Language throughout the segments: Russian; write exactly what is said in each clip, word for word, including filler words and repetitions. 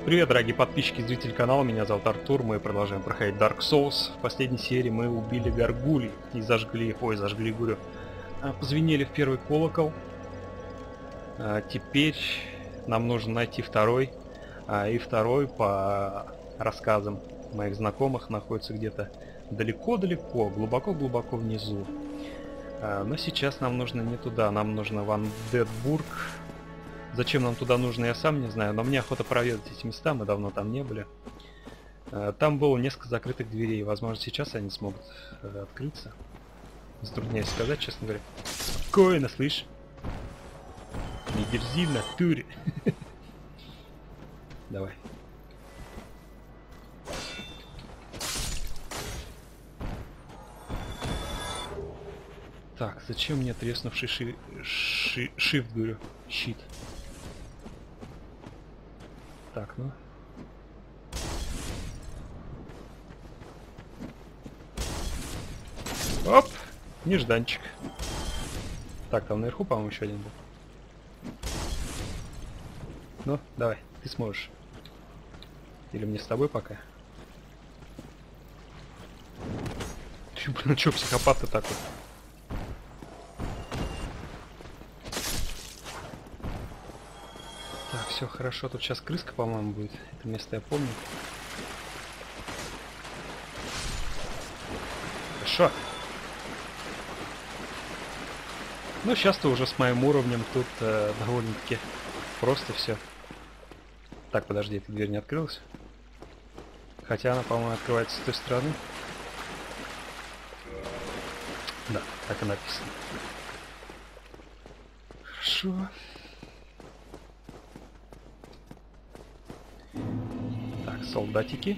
Привет, дорогие подписчики и зрители канала, меня зовут Артур, мы продолжаем проходить Dark Souls. В последней серии мы убили горгулей и зажгли, ой, зажгли, говорю, позвенели в первый колокол. А теперь нам нужно найти второй, а, и второй, по рассказам моих знакомых, находится где-то далеко-далеко, глубоко-глубоко внизу. А, но сейчас нам нужно не туда, нам нужно в Андетбург. Зачем нам туда нужно, я сам не знаю, но мне охота проведать эти места, мы давно там не были. Там было несколько закрытых дверей, возможно, сейчас они смогут открыться. Затрудняюсь сказать, честно говоря. Спокойно, слышь. Не дерзи в натуре. Давай. Так, зачем мне треснувший ши... ши... shift, говорю, щит? Так, ну. Оп! Нежданчик. Так, там наверху, по-моему, еще один был. Ну, давай, ты сможешь. Или мне с тобой пока? Ты, блин, чё, психопат-то такой? Так, все хорошо. Тут сейчас крыска, по-моему, будет. Это место я помню. Хорошо. Ну, сейчас-то уже с моим уровнем тут э, довольно-таки просто все. Так, подожди, эта дверь не открылась? Хотя она, по-моему, открывается с той стороны. Да, так и написано. Хорошо. Так, солдатики.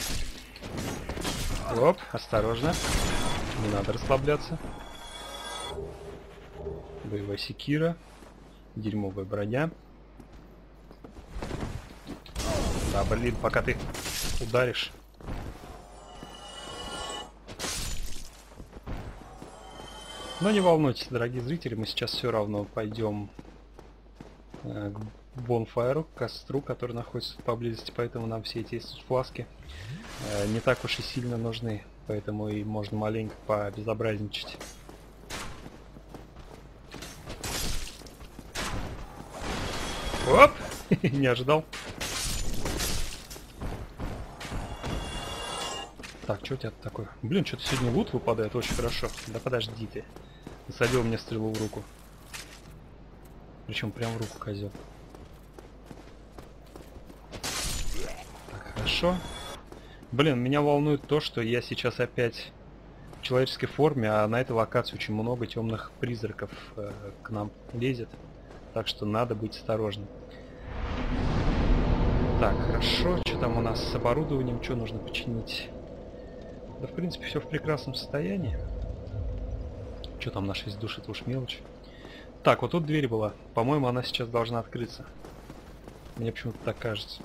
Оп, осторожно. Не надо расслабляться. Боевая секира. Дерьмовая броня. Да, блин, пока ты ударишь. Но не волнуйтесь, дорогие зрители, мы сейчас все равно пойдем э, к бонфайру, к костру, который находится поблизости, поэтому нам все эти фласки э, не так уж и сильно нужны, поэтому и можно маленько побезобразничать. Оп! Не ожидал. Так, что у тебя такое? Блин, что-то сегодня лут выпадает очень хорошо. Да подожди ты. Насадил мне стрелу в руку. Причем прям в руку, козел. Так, хорошо. Блин, меня волнует то, что я сейчас опять в человеческой форме, а на этой локации очень много темных призраков э, к нам лезет. Так что надо быть осторожным. Так, хорошо. Что там у нас с оборудованием? Что нужно починить? Да, в принципе, все в прекрасном состоянии. Что там на шесть душ, это уж мелочь. Так, вот тут дверь была. По-моему, она сейчас должна открыться. Мне почему-то так кажется.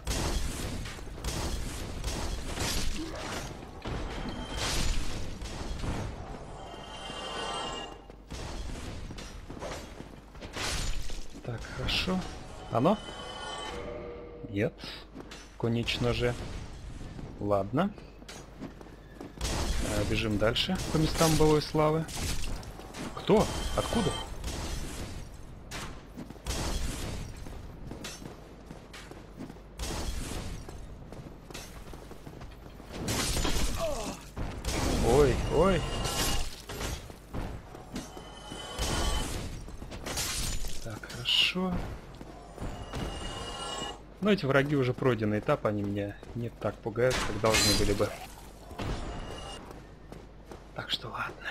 Так, хорошо. Оно? Нет. Конечно же. Ладно. Бежим дальше по местам былой славы. Кто? Откуда? Ой, ой. Так, хорошо. Но эти враги уже пройденный этап, они меня не так пугают, как должны были бы. Так что ладно.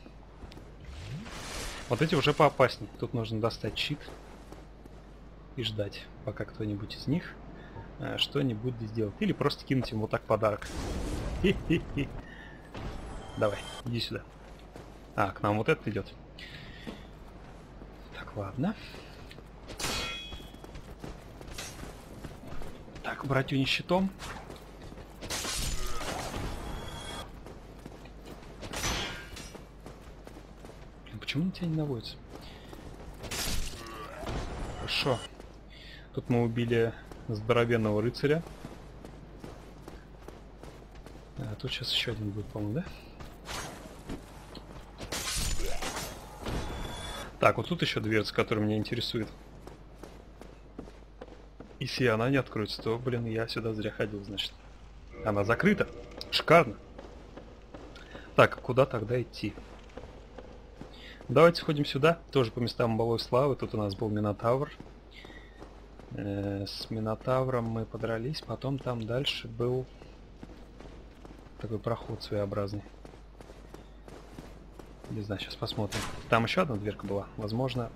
Вот эти уже поопаснее. Тут нужно достать щит и ждать, пока кто-нибудь из них э, что-нибудь сделает. Или просто кинуть им вот так подарок. Хи-хи-хи. Давай, иди сюда. А, к нам вот этот идет. Так, ладно. Так, братюни щитом. Почему на тебя не наводится? Хорошо. Тут мы убили здоровенного рыцаря. А, тут сейчас еще один будет, по-моему, да? Так, вот тут еще дверца, которая меня интересует. Если она не откроется, то, блин, я сюда зря ходил, значит. Она закрыта. Шикарно. Так, куда тогда идти? Давайте сходим сюда. Тоже по местам былой славы. Тут у нас был Минотавр. Э, с Минотавром мы подрались. Потом там дальше был такой проход своеобразный. Не знаю, сейчас посмотрим. Там еще одна дверка была. Возможно,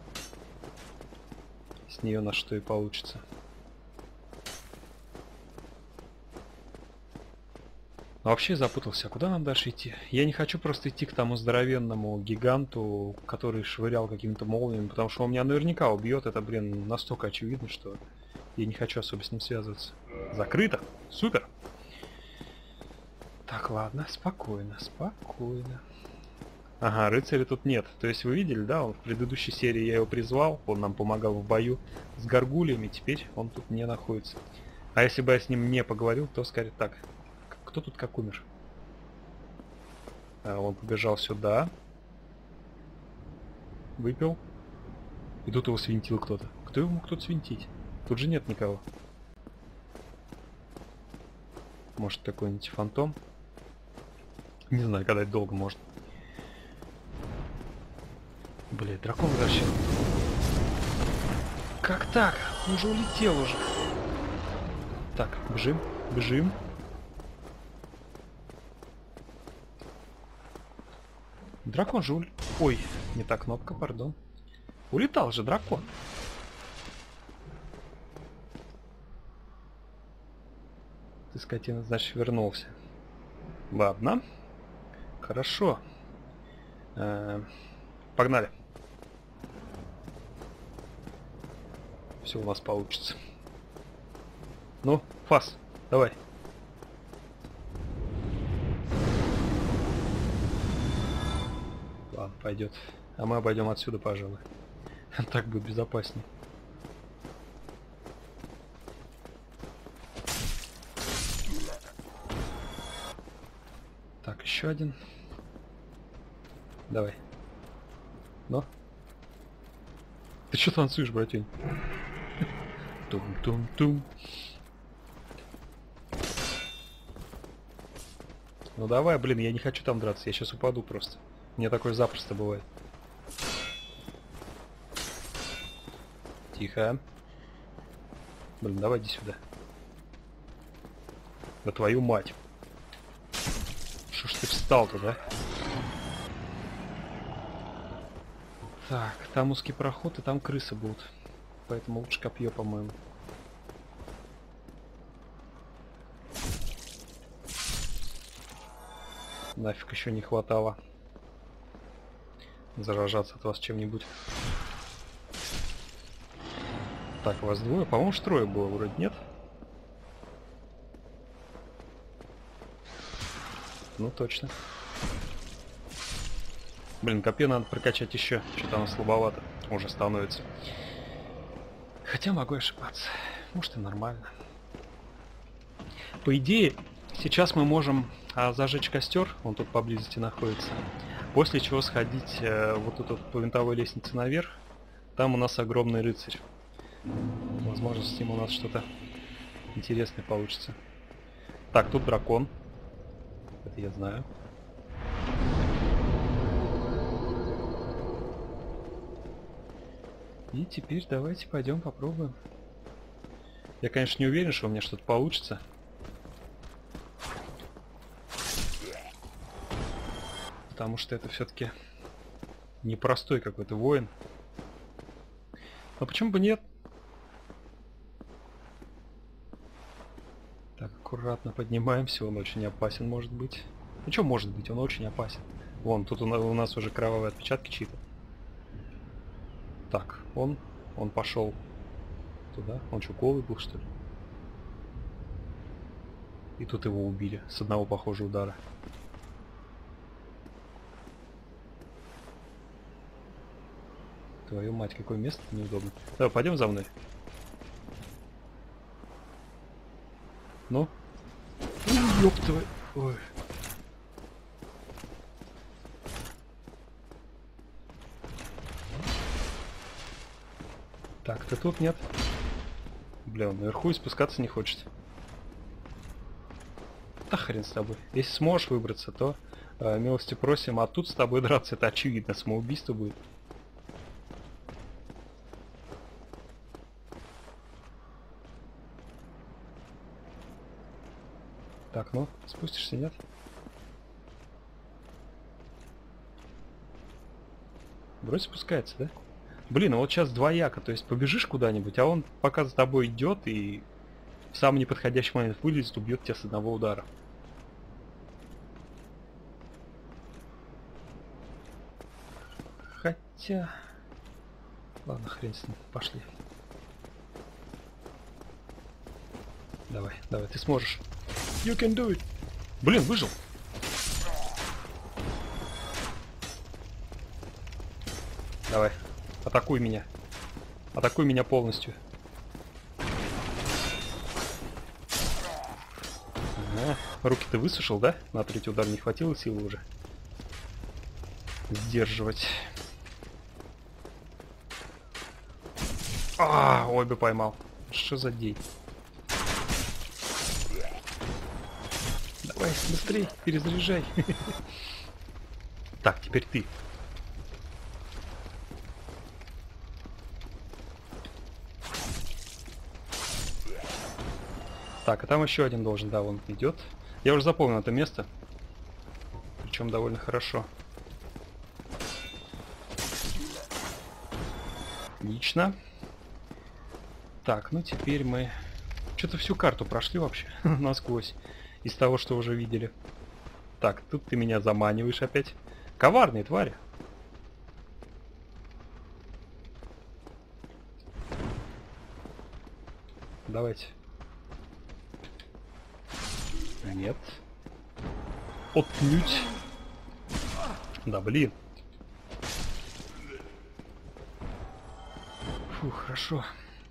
с нее на что и получится. Но вообще запутался. Куда нам дальше идти? Я не хочу просто идти к тому здоровенному гиганту, который швырял какими-то молниями, потому что он меня наверняка убьет. Это, блин, настолько очевидно, что я не хочу особо с ним связываться. Закрыто. Супер. Так, ладно, спокойно, спокойно. Ага, рыцаря тут нет. То есть вы видели, да, он в предыдущей серии я его призвал, он нам помогал в бою с горгульями, теперь он тут не находится. А если бы я с ним не поговорил, то скорее так. Кто тут как умер? А, он побежал сюда. Выпил. И тут его свинтил кто-то. Кто его мог тут свинтить? Тут же нет никого. Может какой-нибудь фантом? Не знаю, когда это долго может. Блин, дракон возвращен. Как так? Он же улетел уже. Так, бежим, бежим. Дракон же улетел. Ой, не та кнопка, пардон. Улетал же дракон. Ты, скотина, значит, вернулся. Ладно. Хорошо. Э-э- погнали. Все у нас получится. Ну, Фас, давай. Ладно, пойдет. А мы обойдем отсюда, пожалуй. Так будет безопаснее. Так, еще один. Давай. Но. Ты что танцуешь, братень? Тум-тум-тум. Ну давай, блин, я не хочу там драться, я сейчас упаду просто. Мне такое запросто бывает. Тихо. Блин, давай иди сюда. Да твою мать. Что ж ты встал-то, да? Так, там узкий проход и там крысы будут. Поэтому лучше копье, по-моему. Нафиг еще не хватало заражаться от вас чем-нибудь. Так, вас двое? По-моему, трое было, вроде нет? Ну, точно. Блин, копье надо прокачать еще. Что-то оно слабовато уже становится. Хотя могу ошибаться. Может и нормально. По идее, сейчас мы можем а, зажечь костер. Он тут поблизости находится. После чего сходить э, вот тут вот по винтовой лестнице наверх. Там у нас огромный рыцарь. Возможно, с ним у нас что-то интересное получится. Так, тут дракон. Это я знаю. И теперь давайте пойдем попробуем. Я, конечно, не уверен, что у меня что-то получится. Потому что это все-таки непростой какой-то воин. Но почему бы нет? Так, аккуратно поднимаемся. Он очень опасен, может быть. Ну что может быть? Он очень опасен. Вон, тут у нас уже кровавые отпечатки чьи-то. Так, он, он пошел туда. Он что, голый был, что ли? И тут его убили с одного, похожего удара. Твою мать, какое место неудобно. Давай, пойдем за мной. Ну? Ёб твою... Ой. Так, ты тут нет? Бля, он наверху и спускаться не хочет. Да хрен с тобой. Если сможешь выбраться, то э, милости просим. А тут с тобой драться, это очевидно. Самоубийство будет. Так, ну, спустишься, нет? Вроде спускается, да? Блин, а вот сейчас двояко. То есть побежишь куда-нибудь, а он пока за тобой идет и в самый неподходящий момент вылезет, убьет тебя с одного удара. Хотя... Ладно, хрен с ним. Пошли. Давай, давай, ты сможешь. You can do it. Блин, выжил. Давай, атакуй меня. Атакуй меня полностью. Ага. Руки ты высушил, да? На третий удар не хватило силы уже сдерживать. А, обе поймал. Что за день? Давай, быстрей, перезаряжай. Так, теперь ты. Так, а там еще один должен, да, он идет. Я уже запомнил это место. Причем довольно хорошо. Отлично. Так, ну теперь мы... Что-то всю карту прошли вообще насквозь. Из того, что уже видели. Так, тут ты меня заманиваешь опять. Коварные твари. Давайте. Нет. Отнюдь. Да, блин. Фу, хорошо.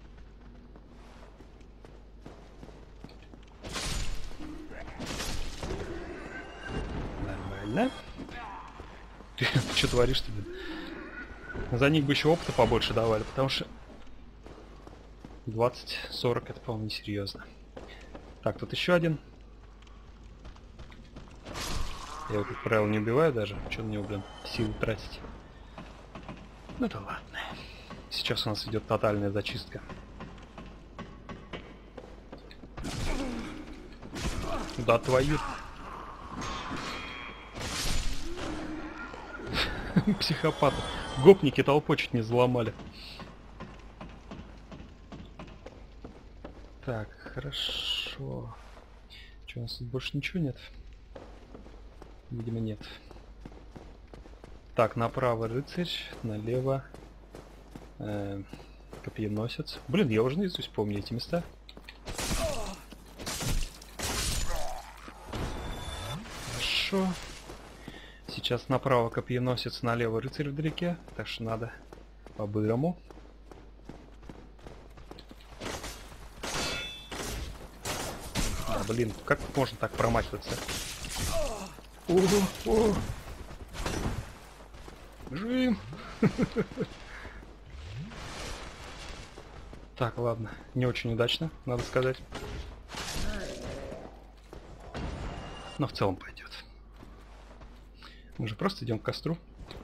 Нормально. Ты что творишь-то, блин? За них бы еще опыта побольше давали, потому что двадцать сорок это, по-моему, несерьезно. Так, тут еще один. Я его, как правило, не убиваю даже. Что на него, блин, силы тратить? Ну да ладно. Сейчас у нас идет тотальная зачистка. Да твою... Психопаты. Гопники толпу чуть не взломали. Так, хорошо. Что, у нас тут больше ничего нет? Видимо, нет. Так, направо рыцарь, налево э, копьеносец. Блин, я уже наизусть помню эти места. Хорошо. Сейчас направо копьеносец, налево рыцарь вдалеке. Так что надо по-бырому. Да, блин, как можно так промахиваться? О, о. Бежим. Так, ладно. Не очень удачно, надо сказать. Но в целом пойдет. Мы же просто идем к костру.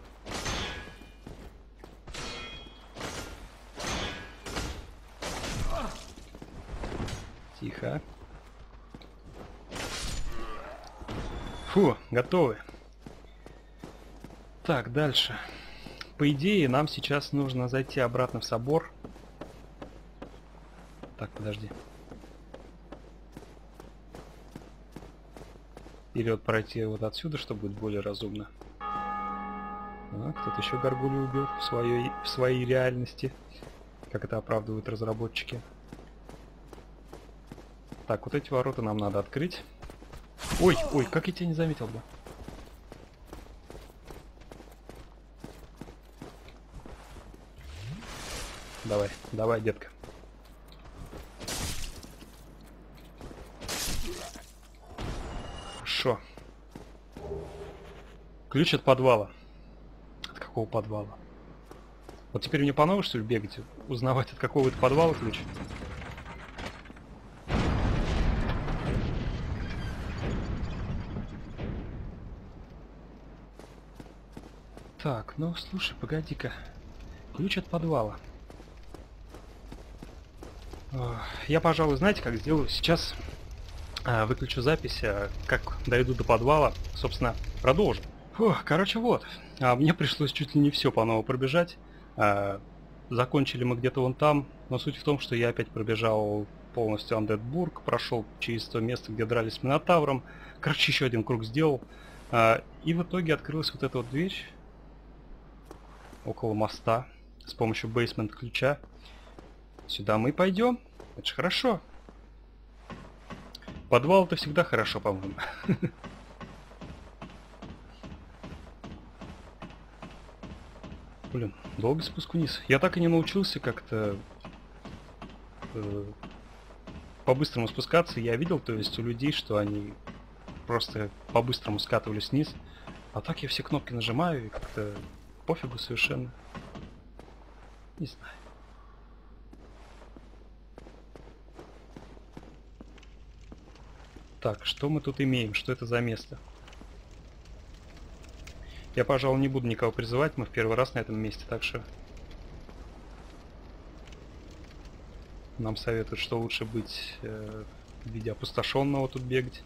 Тихо. Фу, готовы. Так, дальше. По идее, нам сейчас нужно зайти обратно в собор. Так, подожди. Или вот пройти вот отсюда, чтобы будет более разумно. А, кто-то еще горгулью убил в своей, в своей реальности. Как это оправдывают разработчики. Так, вот эти ворота нам надо открыть. Ой, ой, как я тебя не заметил бы. Давай, давай, детка. хорошо. Ключ от подвала. От какого подвала? Вот теперь мне по новой, что ли, бегать? Узнавать, от какого это подвала ключ? Так, ну слушай, погоди-ка. Ключ от подвала. Я, пожалуй, знаете, как сделаю? Сейчас а, выключу запись, а, как дойду до подвала, собственно, продолжим. Фух, короче, вот. А, мне пришлось чуть ли не все по новой пробежать. А, закончили мы где-то вон там, но суть в том, что я опять пробежал полностью Андетбург, прошел через то место, где дрались с Минотавром. Короче, еще один круг сделал. А, и в итоге открылась вот эта вот дверь около моста с помощью бейсмент ключа. Сюда мы пойдем. Это же хорошо. Подвал это всегда хорошо, по-моему. Блин, долгий спуск вниз. Я так и не научился как-то э, по-быстрому спускаться. Я видел, то есть, у людей, что они просто по-быстрому скатывались вниз. А так я все кнопки нажимаю и как-то пофигу совершенно. Не знаю. Так, что мы тут имеем? Что это за место? Я, пожалуй, не буду никого призывать. Мы в первый раз на этом месте, так что... Нам советуют, что лучше быть э, в виде опустошенного тут бегать.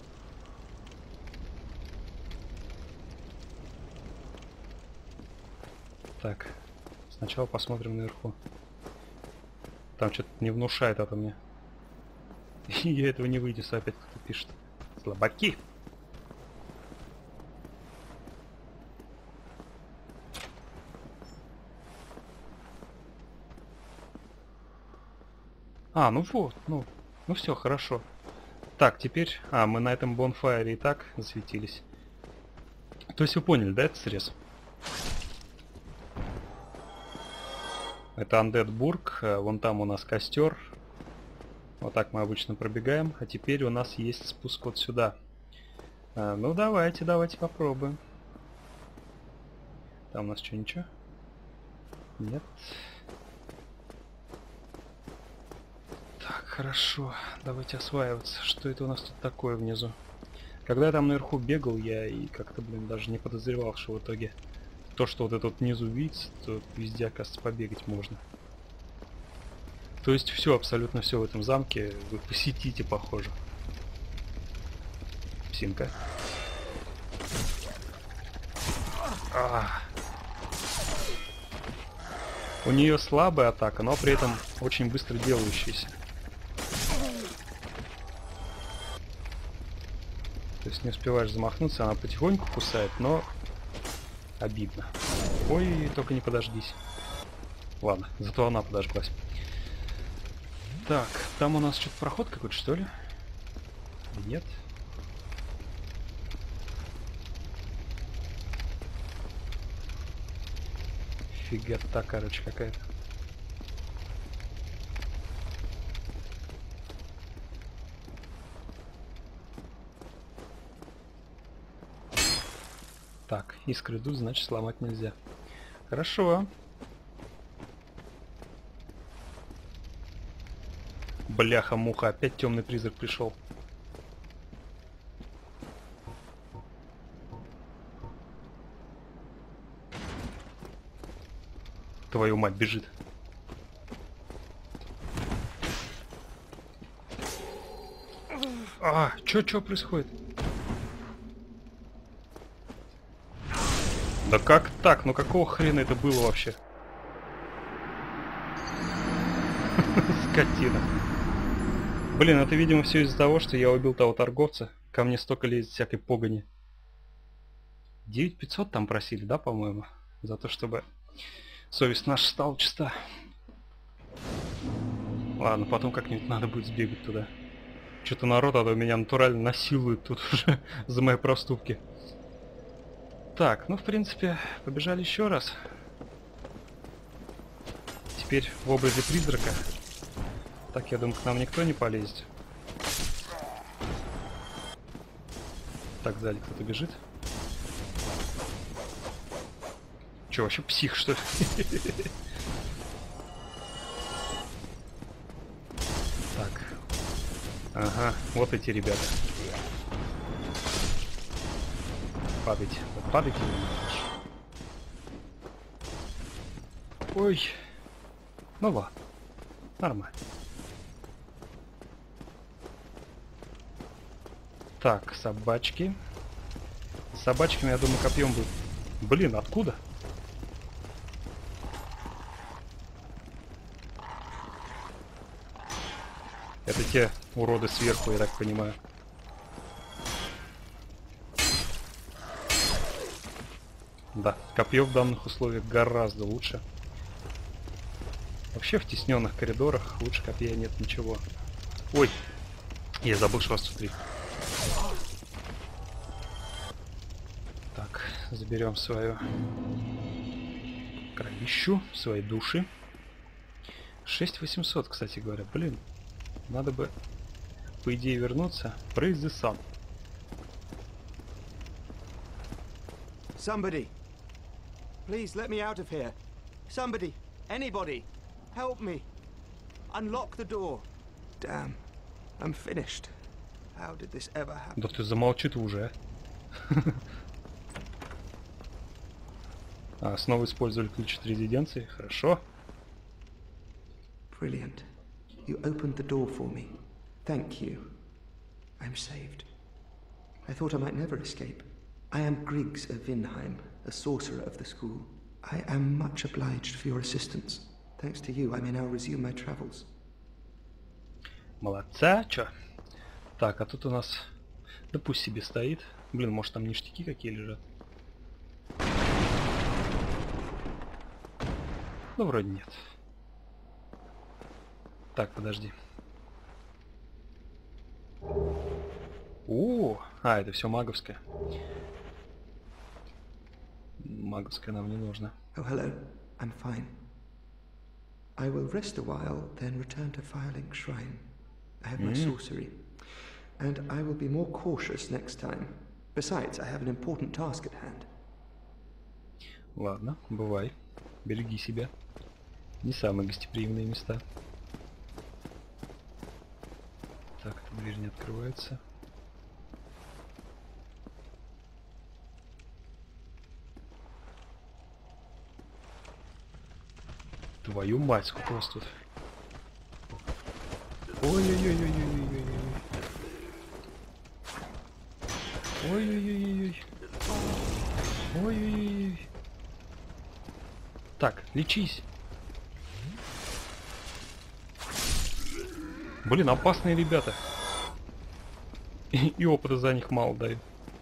Так, сначала посмотрим наверху. Там что-то не внушает это мне. Я этого не выйду, опять кто-то пишет. Слабаки! А, ну вот, ну, ну все, хорошо. Так, теперь... А, мы на этом бонфайре и так засветились. То есть вы поняли, да, этот срез? Это Андетбург, вон там у нас костер. Вот так мы обычно пробегаем. А теперь у нас есть спуск вот сюда. А, ну давайте, давайте попробуем. Там у нас что, ничего? Нет. Так, хорошо. Давайте осваиваться. Что это у нас тут такое внизу? Когда я там наверху бегал, я и как-то, блин, даже не подозревал, что в итоге то, что вот это вот внизу видится, то везде, оказывается, побегать можно. То есть все, абсолютно все в этом замке вы посетите, похоже. Псинка. А. У нее слабая атака, но при этом очень быстро делающаяся. То есть не успеваешь замахнуться, она потихоньку кусает, но обидно. Ой, только не подождись. Ладно, зато она подожглась. Так, там у нас что-то проход какой-то, что ли? Нет. Фигата, короче, какая-то. Так, искры идут, значит сломать нельзя. Хорошо. Бляха-муха, опять темный призрак пришел. Твою мать, бежит. А, чё, чё происходит? Да как так? Ну какого хрена это было вообще? Скотина. Блин, это, видимо, все из-за того, что я убил того торговца. Ко мне столько лезет всякой погони. девять тысяч пятьсот там просили, да, по-моему? За то, чтобы совесть наша стала чиста. Ладно, потом как-нибудь надо будет сбегать туда. Что-то народ, а то меня натурально насилует тут уже за мои проступки. Так, ну, в принципе, побежали еще раз. Теперь в образе призрака. Так, я думаю, к нам никто не полезет. Так, сзади кто-то бежит. Че, вообще псих, что ли? Так. Ага, вот эти ребята. Падайте. Падайте. Ой. Ну ладно. Нормально. Так, собачки. С собачками, я думаю, копьем будет. Блин, откуда? Это те уроды сверху, я так понимаю. Да, копье в данных условиях гораздо лучше. Вообще в тесненных коридорах лучше копья нет ничего. Ой, я забыл, что вас тут три. Так, заберем свою кровищу, свои души. шесть тысяч восемьсот, кстати говоря. Блин, надо бы, по идее, вернуться. Praise the sun. Somebody, please let me out of here. Somebody, anybody, help me. Unlock the door. Damn, I'm finished. How did this ever happen? Да ты замолчи ты уже. А, снова использовали ключ от резиденции. Хорошо. Brilliant. You opened the door for me. Thank you. I'm saved. I thought I might never escape. I am Griggs of Vinheim, a sorcerer of the school. I am much obliged for your assistance. Thanks to you, I may now resume my travels. Молодца, чё? Так, а тут у нас... Да пусть себе стоит. Блин, может там ништяки какие лежат? Ну, вроде нет. Так, подожди. О, а, это все маговское. Маговское нам не нужно. Oh, hello. I'm fine. I will rest a while, then return to Firelink Shrine. I have my Mm. sorcery. And I will be more cautious next time. Besides, I have an important task at hand. Ладно, бывай. Береги себя. Не самые гостеприимные места. Так, эта дверь не открывается. Твою мать, сколько у вас тут? Ой-ой-ой-ой-ой-ой-ой. Ой-ой-ой-ой-ой. Ой-ой-ой-ой. Так, лечись. Блин, опасные ребята. И, и опыта за них мало дают.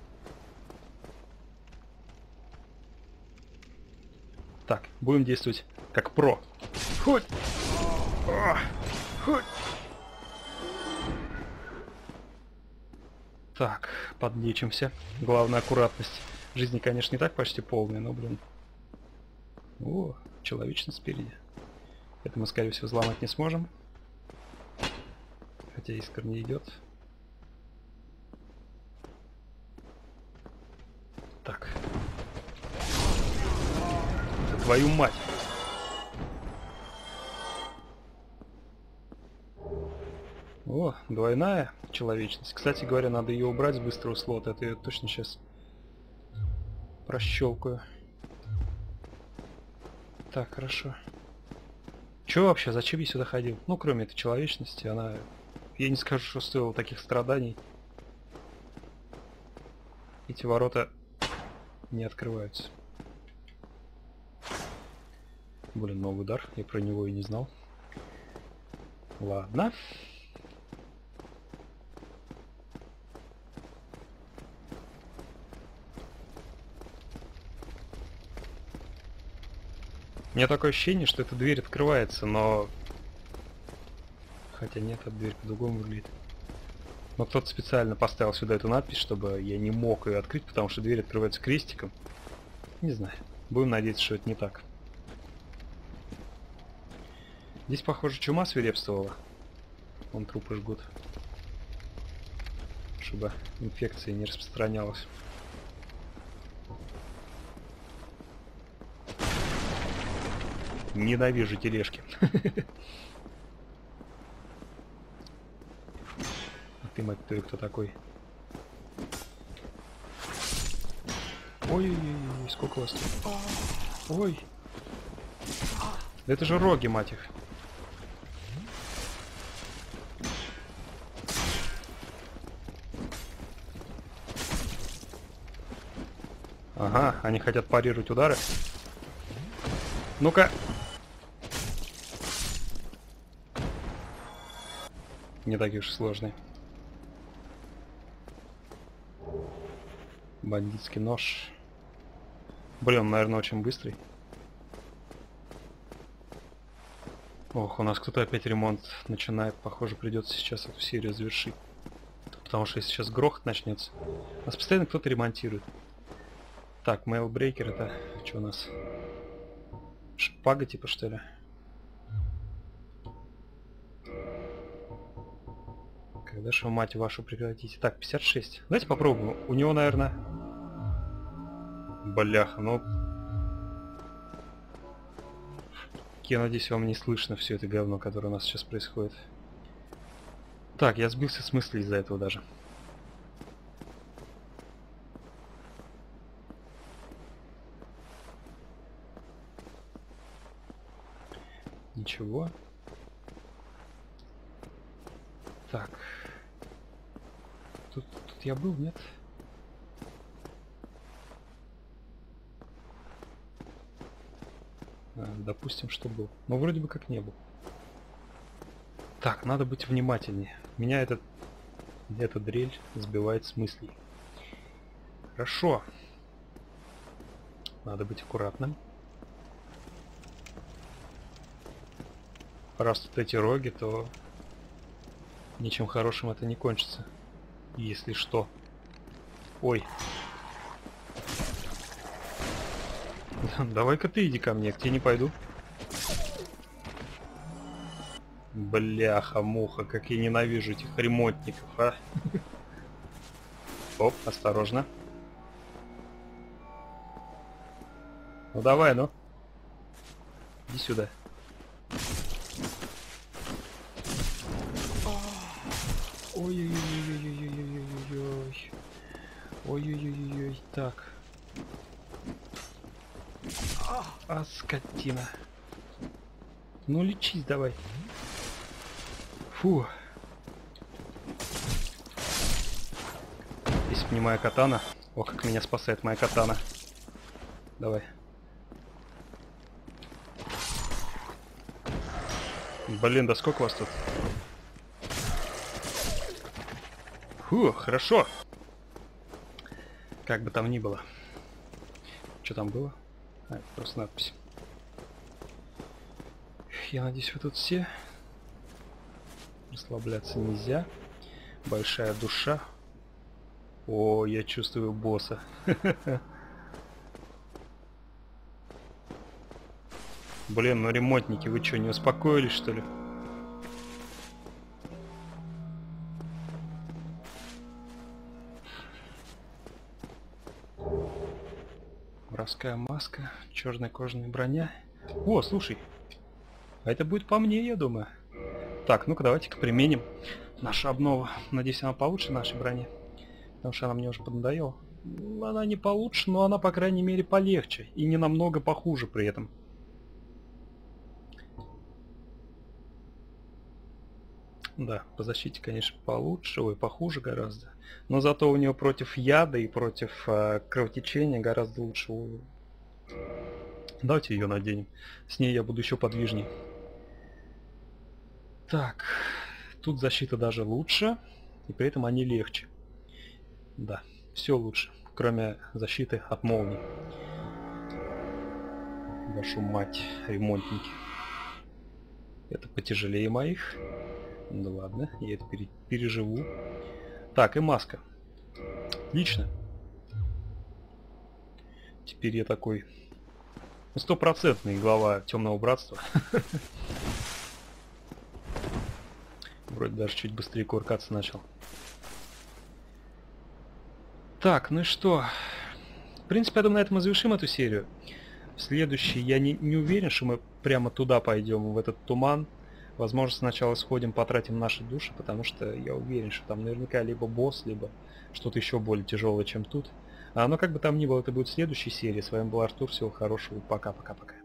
Так, будем действовать как про. Хоть! Хоть! Так, подлечимся. Главное аккуратность. Жизни, конечно, не так почти полная, но, блин. О, человечность спереди. Это мы, скорее всего, взломать не сможем. Хотя искр не идет. Так. Да твою мать! О, двойная человечность. Кстати говоря, надо ее убрать с быстрого слота. Это я точно сейчас прощелкаю. Так, хорошо. Че вообще? Зачем я сюда ходил? Ну, кроме этой человечности, она... Я не скажу, что стоила таких страданий. Эти ворота не открываются. Блин, новый удар. Я про него и не знал. Ладно. У меня такое ощущение, что эта дверь открывается, но... Хотя нет, эта дверь по-другому выглядит. Но кто-то специально поставил сюда эту надпись, чтобы я не мог ее открыть, потому что дверь открывается крестиком. Не знаю. Будем надеяться, что это не так. Здесь, похоже, чума свирепствовала. Вон трупы жгут. чтобы инфекция не распространялась. Ненавижу тележки. А ты, мать твою, кто такой? Ой-ой-ой, сколько вас тут? Ой. Да это же роги, мать их. Ага, они хотят парировать удары. Ну-ка. Не такие уж сложные. Бандитский нож. Блин, он, наверное, очень быстрый. Ох, у нас кто-то опять ремонт начинает. Похоже, придется сейчас эту серию завершить. Потому что если сейчас грохот начнется, у нас постоянно кто-то ремонтирует. Так, Mailbreaker это что у нас? Шпага типа, что ли? Когда же вы, мать вашу, прекратите? Так, пятьдесят шесть. Давайте попробуем. У него, наверное... Бляха, ну... Я надеюсь, вам не слышно все это говно, которое у нас сейчас происходит. Так, я сбился с мысли из-за этого даже. Ничего. Так. Тут, тут я был, нет? А, допустим, что был. Но вроде бы как не был. Так, надо быть внимательнее. Меня этот, эта дрель сбивает с мыслей. Хорошо. Надо быть аккуратным. Раз тут эти роги, то ничем хорошим это не кончится. Если что. Ой. Давай-ка ты иди ко мне, к тебе не пойду. Бляха-муха, как я ненавижу этих ремонтников, а. Оп, осторожно. Ну давай, ну. Иди сюда. Ой-ой-ой-ой-ой-ой-ой-ой-ой. Ой-ой-ой-ой-ой. Так. А, скотина. Ну лечись давай. Фу. Если бы не моя катана. О, как меня спасает моя катана. Давай. Блин, да сколько вас тут? Фу, хорошо. Как бы там ни было. Что там было? А, это просто надпись. Я надеюсь, вы тут все. Расслабляться нельзя. Большая душа. О, я чувствую босса. Блин, ну ремонтники, вы что, не успокоились, что ли? Воровская маска, черная кожаная броня. О, слушай. А это будет по мне, я думаю. Так, ну-ка давайте-ка применим нашу обнову. Надеюсь, она получше нашей брони. Потому что она мне уже поднадоела. Она не получше, но она, по крайней мере, полегче. И не намного похуже при этом. Да, по защите, конечно, получше, ой, похуже гораздо. Но зато у нее против яда и против э, кровотечения гораздо лучше. Давайте ее наденем. С ней я буду еще подвижней. Так, тут защита даже лучше, и при этом они легче. Да, все лучше, кроме защиты от молний. Вашу мать, ремонтники. Это потяжелее моих. Ну ладно, я это пере переживу. Так, и маска. Отлично. Теперь я такой стопроцентный глава Темного Братства. Вроде даже чуть быстрее кувыркаться начал. Так, ну и что? В принципе, я думаю, на этом мы завершим эту серию. В следующей я не, не уверен, что мы прямо туда пойдем, в этот туман. Возможно, сначала сходим, потратим наши души, потому что я уверен, что там наверняка либо босс, либо что-то еще более тяжелое, чем тут. А, но как бы там ни было, это будет в следующей серии. С вами был Артур, всего хорошего, пока-пока-пока.